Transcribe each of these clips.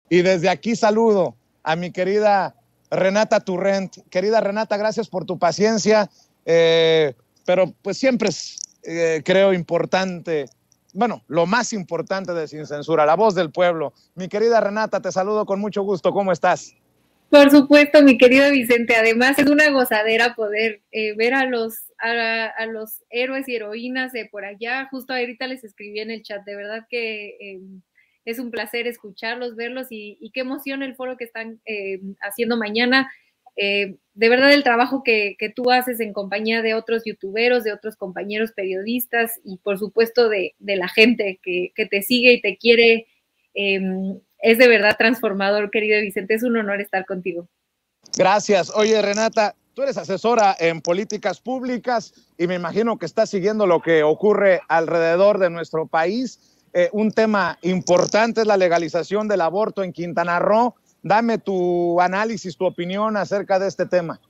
Y desde aquí saludo a mi querida Renata Turrent. Querida Renata, gracias por tu paciencia, pero pues siempre es, creo, importante, bueno, lo más importante de Sin Censura, la voz del pueblo. Mi querida Renata, te saludo con mucho gusto. ¿Cómo estás? Por supuesto, mi querido Vicente. Además, es una gozadera poder ver a los héroes y heroínas de por allá. Justo ahorita les escribí en el chat. De verdad que es un placer escucharlos, verlos y qué emoción el foro que están haciendo mañana. De verdad, el trabajo que tú haces en compañía de otros youtuberos, de otros compañeros periodistas y por supuesto de la gente que te sigue y te quiere. Eh, es de verdad transformador, querido Vicente. Es un honor estar contigo. Gracias. Oye, Renata, tú eres asesora en políticas públicas y me imagino que estás siguiendo lo que ocurre alrededor de nuestro país. Un tema importante es la legalización del aborto en Quintana Roo. Dame tu análisis, tu opinión acerca de este tema.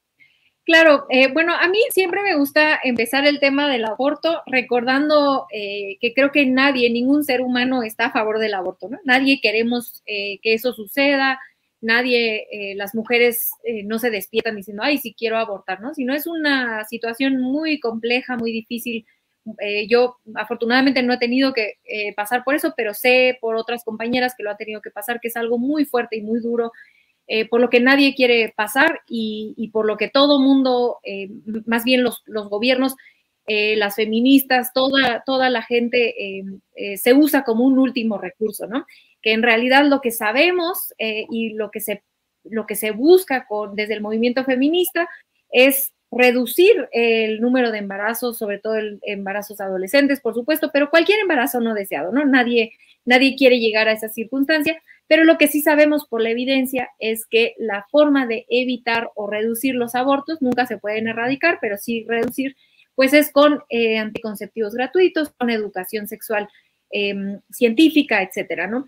Claro, bueno, a mí siempre me gusta empezar el tema del aborto recordando que creo que nadie, ningún ser humano está a favor del aborto, ¿no? Nadie queremos que eso suceda, nadie, las mujeres no se despiertan diciendo, ay, sí quiero abortar, ¿no? Sino es una situación muy compleja, muy difícil. Yo afortunadamente no he tenido que pasar por eso, pero sé por otras compañeras que lo han tenido que pasar, que es algo muy fuerte y muy duro, por lo que nadie quiere pasar y por lo que todo mundo, más bien los gobiernos, las feministas, toda la gente se usa como un último recurso, ¿no? Que en realidad lo que sabemos y lo que se busca desde el movimiento feminista es reducir el número de embarazos, sobre todo el embarazos adolescentes, por supuesto, pero cualquier embarazo no deseado, ¿no? Nadie quiere llegar a esa circunstancia. Pero lo que sí sabemos por la evidencia es que la forma de evitar o reducir los abortos, nunca se pueden erradicar, pero sí reducir, pues es con anticonceptivos gratuitos, con educación sexual científica, etcétera, ¿no?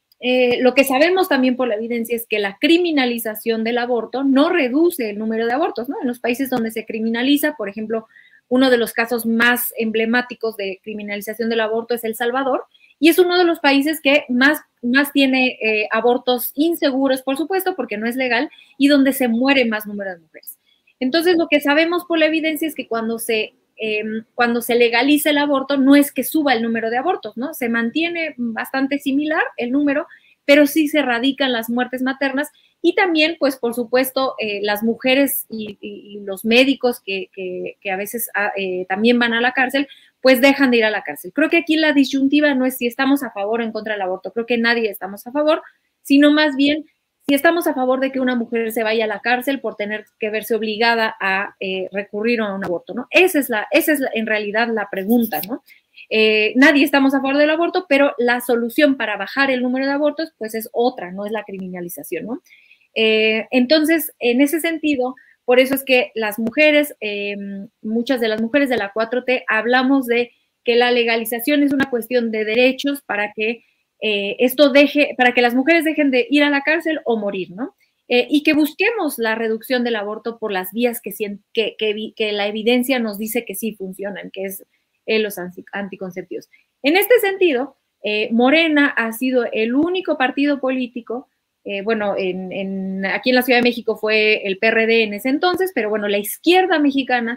Lo que sabemos también por la evidencia es que la criminalización del aborto no reduce el número de abortos, ¿no? En los países donde se criminaliza, por ejemplo, uno de los casos más emblemáticos de criminalización del aborto es El Salvador, y es uno de los países que más tiene abortos inseguros, por supuesto, porque no es legal, y donde se muere más número de mujeres. Entonces, lo que sabemos por la evidencia es que cuando se legaliza el aborto, no es que suba el número de abortos, ¿no? Se mantiene bastante similar el número, pero sí se erradican las muertes maternas y también, pues, por supuesto, las mujeres y los médicos que a veces también van a la cárcel, pues dejan de ir a la cárcel. Creo que aquí la disyuntiva no es si estamos a favor o en contra del aborto, creo que nadie estamos a favor, sino más bien si estamos a favor de que una mujer se vaya a la cárcel por tener que verse obligada a recurrir a un aborto, ¿no? Esa es en realidad la pregunta, ¿no? Nadie estamos a favor del aborto, pero la solución para bajar el número de abortos, pues es otra, no es la criminalización, ¿no? Entonces, en ese sentido, por eso es que las mujeres, muchas de las mujeres de la 4T, hablamos de que la legalización es una cuestión de derechos para que para que las mujeres dejen de ir a la cárcel o morir, ¿no? Y que busquemos la reducción del aborto por las vías que la evidencia nos dice que sí funcionan, que es los anticonceptivos. En este sentido, Morena ha sido el único partido político, bueno, aquí en la Ciudad de México fue el PRD en ese entonces, pero bueno, la izquierda mexicana,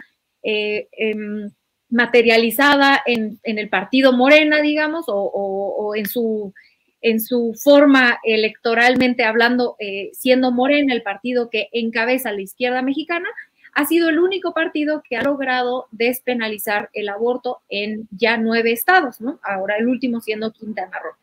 materializada en el partido Morena, digamos, o en su forma electoralmente hablando, siendo Morena el partido que encabeza la izquierda mexicana, ha sido el único partido que ha logrado despenalizar el aborto en ya 9 estados, ¿no? Ahora el último siendo Quintana Roo.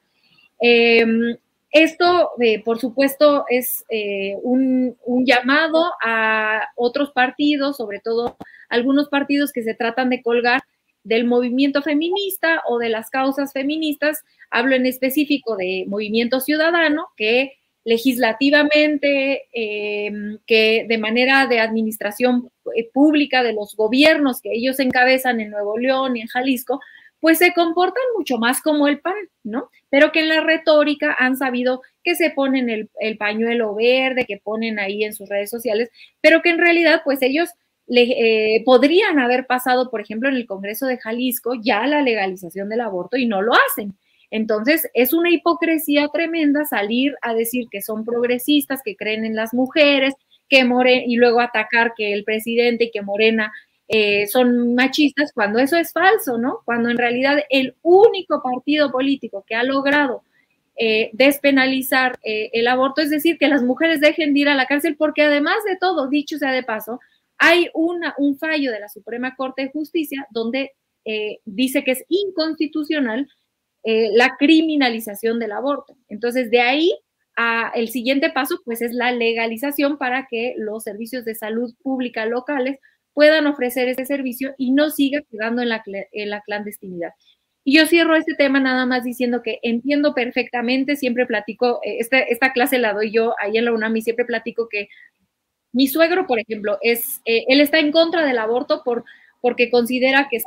Esto, por supuesto, es un llamado a otros partidos, sobre todo algunos partidos que se tratan de colgar del movimiento feminista o de las causas feministas. Hablo en específico de Movimiento Ciudadano, que legislativamente, que de manera de administración pública de los gobiernos que ellos encabezan en Nuevo León y en Jalisco, pues se comportan mucho más como el PAN, ¿no? Pero que en la retórica han sabido que se ponen el pañuelo verde, que ponen ahí en sus redes sociales, pero que en realidad, pues ellos podrían haber pasado, por ejemplo, en el Congreso de Jalisco ya la legalización del aborto y no lo hacen. Entonces, es una hipocresía tremenda salir a decir que son progresistas, que creen en las mujeres, y luego atacar que el presidente y que Morena son machistas, cuando eso es falso, ¿no? Cuando en realidad el único partido político que ha logrado despenalizar el aborto, es decir, que las mujeres dejen de ir a la cárcel, porque además de todo, dicho sea de paso, hay un fallo de la Suprema Corte de Justicia donde dice que es inconstitucional la criminalización del aborto. Entonces, de ahí el siguiente paso, pues, es la legalización para que los servicios de salud pública locales puedan ofrecer ese servicio y no siga quedando en la clandestinidad. Y yo cierro este tema nada más diciendo que entiendo perfectamente, siempre platico, esta clase la doy yo ahí en la UNAM y siempre platico que mi suegro, por ejemplo, él está en contra del aborto porque considera que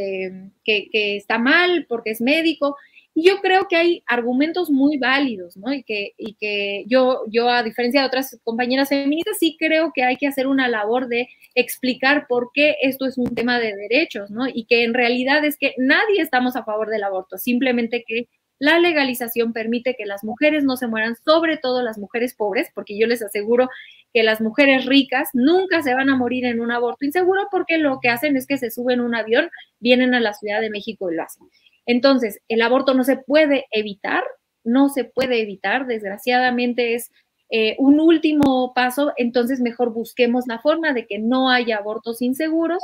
está mal, porque es médico. Y yo creo que hay argumentos muy válidos, ¿no? Y que yo, a diferencia de otras compañeras feministas, sí creo que hay que hacer una labor de explicar por qué esto es un tema de derechos, ¿no? Y que en realidad es que nadie estamos a favor del aborto, simplemente que la legalización permite que las mujeres no se mueran, sobre todo las mujeres pobres, porque yo les aseguro que las mujeres ricas nunca se van a morir en un aborto inseguro, porque lo que hacen es que se suben a un avión, vienen a la Ciudad de México y lo hacen. Entonces, el aborto no se puede evitar, desgraciadamente es un último paso, entonces mejor busquemos la forma de que no haya abortos inseguros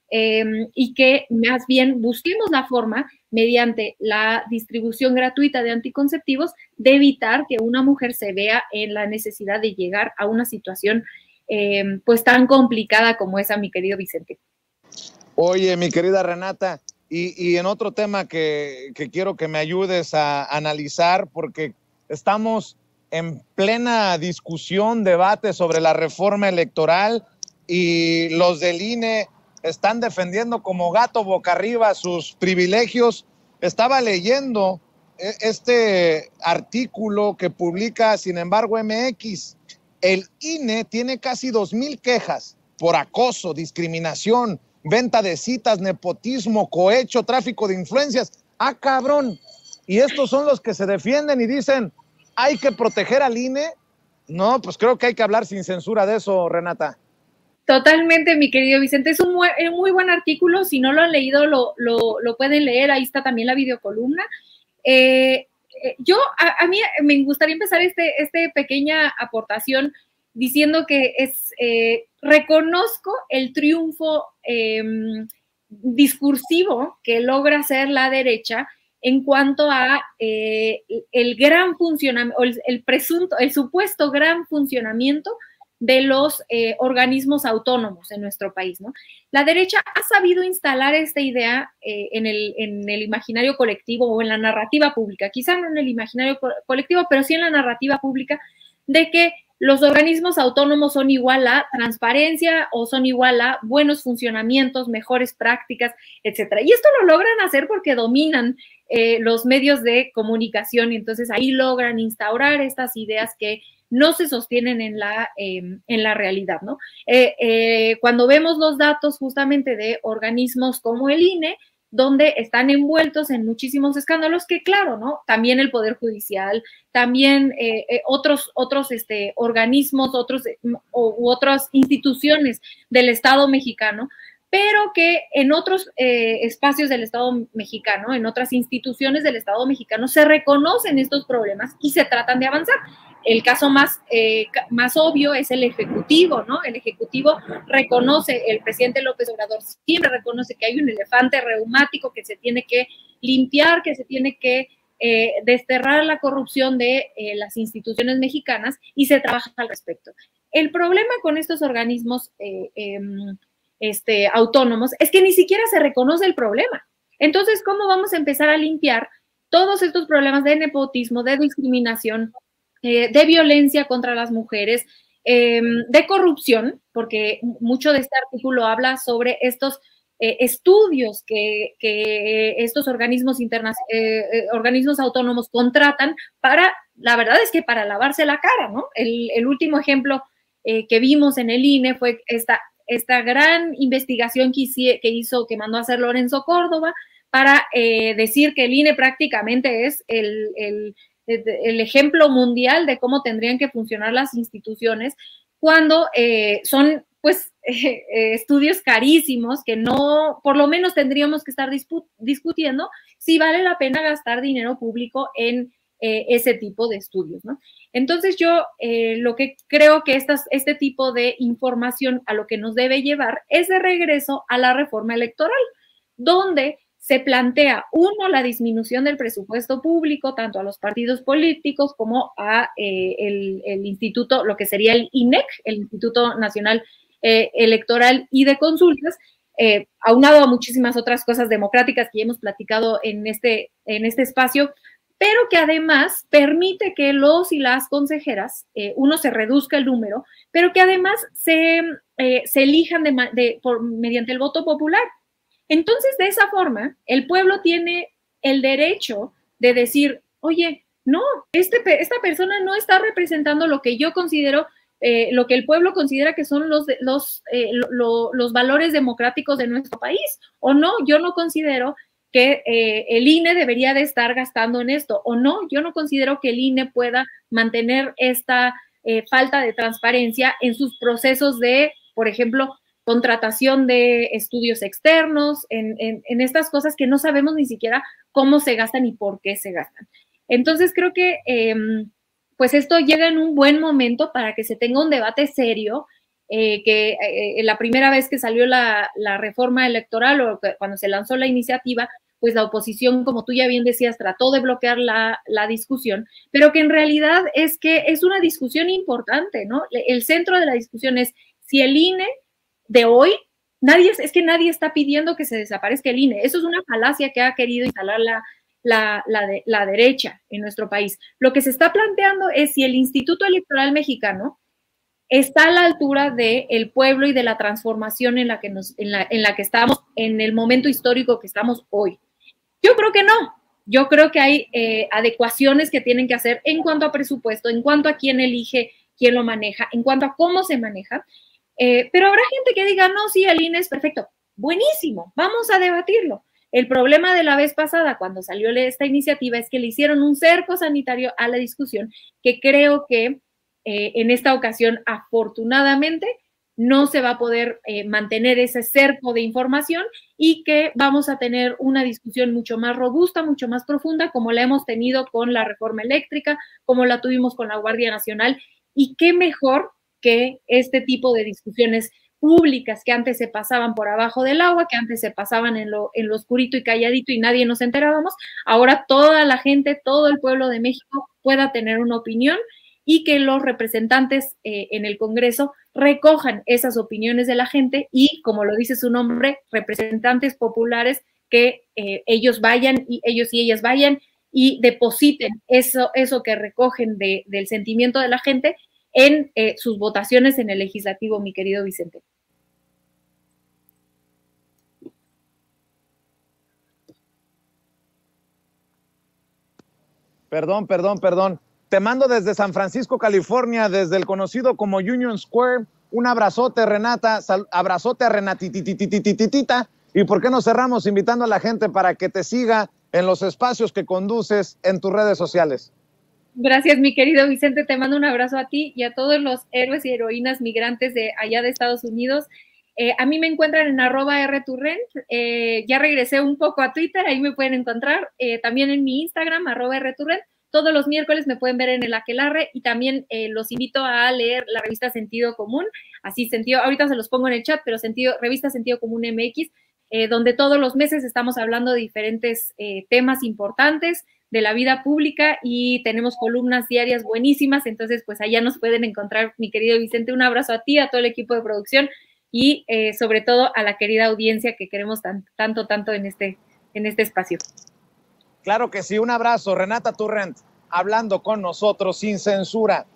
y que más bien busquemos la forma, mediante la distribución gratuita de anticonceptivos, de evitar que una mujer se vea en la necesidad de llegar a una situación pues tan complicada como esa, mi querido Vicente. Oye, mi querida Renata, y en otro tema que quiero que me ayudes a analizar, porque estamos en plena discusión, debate sobre la reforma electoral y los del INE están defendiendo como gato boca arriba sus privilegios. Estaba leyendo este artículo que publica, sin embargo, MX. El INE tiene casi 2,000 quejas por acoso, discriminación, venta de citas, nepotismo, cohecho, tráfico de influencias. ¡Ah, cabrón! Y estos son los que se defienden y dicen, hay que proteger al INE. No, pues creo que hay que hablar sin censura de eso, Renata. Totalmente, mi querido Vicente. Es un muy buen artículo. Si no lo han leído, lo pueden leer. Ahí está también la videocolumna. A mí me gustaría empezar este pequeña aportación diciendo que reconozco el triunfo discursivo que logra hacer la derecha en cuanto a el gran funcionamiento, el supuesto gran funcionamiento de los organismos autónomos en nuestro país, ¿no? La derecha ha sabido instalar esta idea en el imaginario colectivo o en la narrativa pública, quizá no en el imaginario colectivo, pero sí en la narrativa pública, de que los organismos autónomos son igual a transparencia o son igual a buenos funcionamientos, mejores prácticas, etcétera. Y esto lo logran hacer porque dominan los medios de comunicación y entonces ahí logran instaurar estas ideas que no se sostienen en la realidad, ¿no? Cuando vemos los datos justamente de organismos como el INE, donde están envueltos en muchísimos escándalos que, claro, ¿no? También el Poder Judicial, también otros organismos, u otras instituciones del Estado mexicano, pero que en otros espacios del Estado mexicano, en otras instituciones del Estado mexicano, se reconocen estos problemas y se tratan de avanzar. El caso más obvio es el Ejecutivo, ¿no? El Ejecutivo reconoce, el presidente López Obrador siempre reconoce que hay un elefante reumático que se tiene que limpiar, que se tiene que desterrar la corrupción de las instituciones mexicanas y se trabaja al respecto. El problema con estos organismos autónomos es que ni siquiera se reconoce el problema. Entonces, ¿cómo vamos a empezar a limpiar todos estos problemas de nepotismo, de discriminación, de violencia contra las mujeres, de corrupción? Porque mucho de este artículo habla sobre estos estudios que estos organismos autónomos contratan la verdad es que para lavarse la cara, ¿no? El último ejemplo que vimos en el INE fue esta gran investigación que mandó a hacer Lorenzo Córdoba para decir que el INE prácticamente es el ejemplo mundial de cómo tendrían que funcionar las instituciones, cuando son pues estudios carísimos que no, por lo menos tendríamos que estar discutiendo si vale la pena gastar dinero público en ese tipo de estudios, ¿no? Entonces yo lo que creo que este tipo de información a lo que nos debe llevar es de regreso a la reforma electoral, donde se plantea, uno, la disminución del presupuesto público, tanto a los partidos políticos como a el instituto, lo que sería el INEC, el Instituto Nacional Electoral y de Consultas, aunado a muchísimas otras cosas democráticas que ya hemos platicado en este espacio, pero que además permite que los y las consejeras, uno, se reduzca el número, pero que además se elijan mediante el voto popular. Entonces, de esa forma, el pueblo tiene el derecho de decir, oye, no, esta persona no está representando lo que yo considero, lo que el pueblo considera que son los valores democráticos de nuestro país, o no, yo no considero que el INE debería de estar gastando en esto, o no, yo no considero que el INE pueda mantener esta falta de transparencia en sus procesos de, por ejemplo, contratación de estudios externos, en estas cosas que no sabemos ni siquiera cómo se gastan y por qué se gastan. Entonces creo que pues esto llega en un buen momento para que se tenga un debate serio, la primera vez que salió la reforma electoral o cuando se lanzó la iniciativa, pues la oposición, como tú ya bien decías, trató de bloquear la discusión, pero que en realidad es que es una discusión importante, ¿no? El centro de la discusión es si el INE de hoy, nadie está pidiendo que se desaparezca el INE. Eso es una falacia que ha querido instalar la derecha en nuestro país. Lo que se está planteando es si el Instituto Electoral Mexicano está a la altura del pueblo y de la transformación en la que estamos, en el momento histórico que estamos hoy. Yo creo que no. Yo creo que hay adecuaciones que tienen que hacer en cuanto a presupuesto, en cuanto a quién elige, quién lo maneja, en cuanto a cómo se maneja. Pero habrá gente que diga, no, sí, el INE es perfecto. Buenísimo, vamos a debatirlo. El problema de la vez pasada, cuando salió esta iniciativa, es que le hicieron un cerco sanitario a la discusión, que creo que en esta ocasión, afortunadamente, no se va a poder mantener ese cerco de información y que vamos a tener una discusión mucho más robusta, mucho más profunda, como la hemos tenido con la reforma eléctrica, como la tuvimos con la Guardia Nacional, y qué mejor que este tipo de discusiones públicas que antes se pasaban por abajo del agua, que antes se pasaban en lo oscurito y calladito y nadie nos enterábamos, ahora toda la gente, todo el pueblo de México pueda tener una opinión y que los representantes en el Congreso recojan esas opiniones de la gente y, como lo dice su nombre, representantes populares, que ellos y ellas vayan y depositen eso que recogen del sentimiento de la gente en sus votaciones en el legislativo, mi querido Vicente. Perdón. Te mando desde San Francisco, California, desde el conocido como Union Square. Un abrazote, Renata. Abrazote a Renatititititita. ¿Y por qué no cerramos invitando a la gente para que te siga en los espacios que conduces en tus redes sociales? Gracias, mi querido Vicente. Te mando un abrazo a ti y a todos los héroes y heroínas migrantes de allá de Estados Unidos. A mí me encuentran en @rturrent. Ya regresé un poco a Twitter, ahí me pueden encontrar. También en mi Instagram, @rturrent. Todos los miércoles me pueden ver en el Aquelarre y también los invito a leer la revista Sentido Común. Ahorita se los pongo en el chat, pero revista Sentido Común MX, donde todos los meses estamos hablando de diferentes temas importantes de la vida pública y tenemos columnas diarias buenísimas, entonces pues allá nos pueden encontrar, mi querido Vicente. Un abrazo a ti, a todo el equipo de producción y sobre todo a la querida audiencia que queremos tanto en este espacio. Claro que sí, un abrazo. Renata Turrent, hablando con nosotros sin censura.